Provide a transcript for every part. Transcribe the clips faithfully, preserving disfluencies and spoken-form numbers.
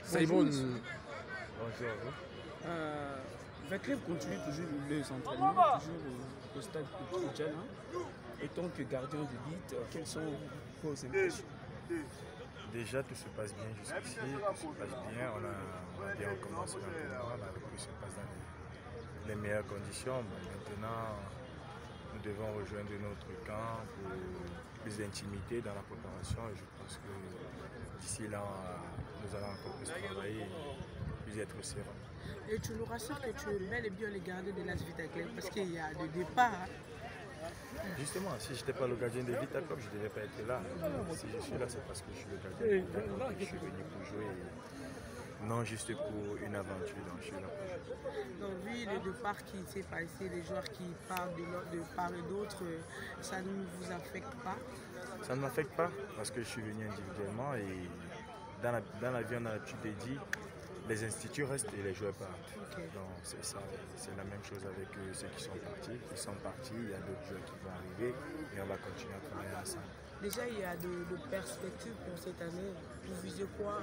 Simon. Bonjour à vous. Euh, Vaclav continue toujours les entraînements, toujours au, au stade Koutidjana. Et tant que gardien de but, quelles sont vos impressions? Déjà, tout se passe bien jusqu'ici, tout se passe bien. On a, on a bien commencé l'entraînement, la reprise se passe dans les, les meilleures conditions. Bon, maintenant, nous devons rejoindre notre camp pour plus d'intimité dans la préparation. Et je pense que d'ici là, nous allons encore plus travailler et plus être serein. Et tu nous rassures que tu es bel et bien le gardien de l'As Vita Club parce qu'il y a des départs. Justement, si je n'étais pas le gardien de Vita Club, je ne devais pas être là. Si je suis là, c'est parce que je suis le gardien de Vita Club. Je suis venu pour jouer, non juste pour une aventure. Donc je suis là pour jouer. Donc, vu le départ qui s'est passé, les joueurs qui parlent de, de part et d'autre, ça ne vous affecte pas? Ça ne m'affecte pas parce que je suis venu individuellement et dans la, dans la vie, on a l'habitude de dire les instituts restent et les joueurs partent. Okay. Donc c'est ça, c'est la même chose avec euh, ceux qui sont partis. Ils sont partis, il y a d'autres joueurs qui vont arriver et on va continuer à travailler ensemble. Déjà, il y a de, de perspectives pour cette année. Vous visez quoi?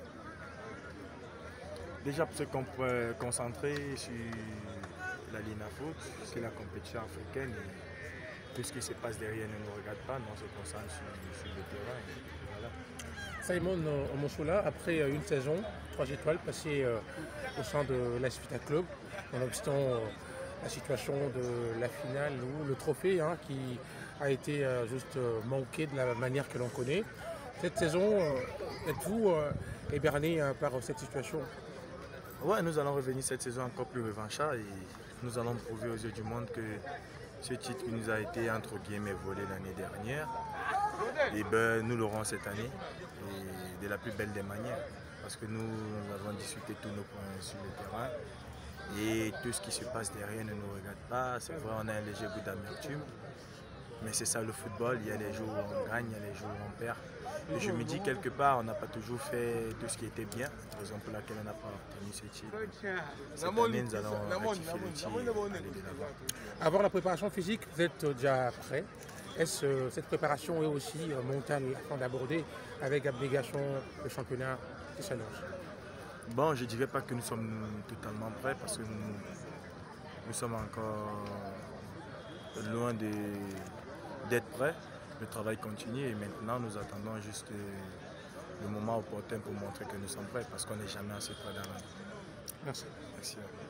Déjà pour se concentrer sur la Linafoot, c'est la compétition africaine. Et tout ce qui se passe derrière ne nous regarde pas, mais on se concentre sur, sur le terrain. Et voilà. Simon Omosola, après une saison, trois étoiles passées euh, au sein de l'As Vita Club, nonobstant euh, la situation de la finale ou le trophée hein, qui a été euh, juste euh, manqué de la manière que l'on connaît. Cette saison, euh, êtes-vous euh, éberné euh, par cette situation? Ouais, nous allons revenir cette saison encore plus revanchard et nous allons prouver aux yeux du monde que ce titre qui nous a été entre guillemets volé l'année dernière, et ben, nous l'aurons cette année et de la plus belle des manières parce que nous, nous avons discuté tous nos points sur le terrain et tout ce qui se passe derrière ne nous regarde pas. C'est vrai, on a un léger goût d'amertume, mais c'est ça le football, il y a les jours où on gagne, il y a les jours où on perd. Et je me dis quelque part, on n'a pas toujours fait tout ce qui était bien, raison pour laquelle on n'a pas obtenu ce titre. Cette année, nous allons rectifier le tir et aller de l'avant. Avant la préparation physique, vous êtes déjà prêt. Est-ce que cette préparation est aussi mentale afin d'aborder avec abnégation le championnat qui s'annonce? Bon, je ne dirais pas que nous sommes totalement prêts parce que nous, nous sommes encore loin d'être prêts. Le travail continue et maintenant nous attendons juste le moment opportun pour montrer que nous sommes prêts parce qu'on n'est jamais assez prêts dans la vie. Merci. Merci.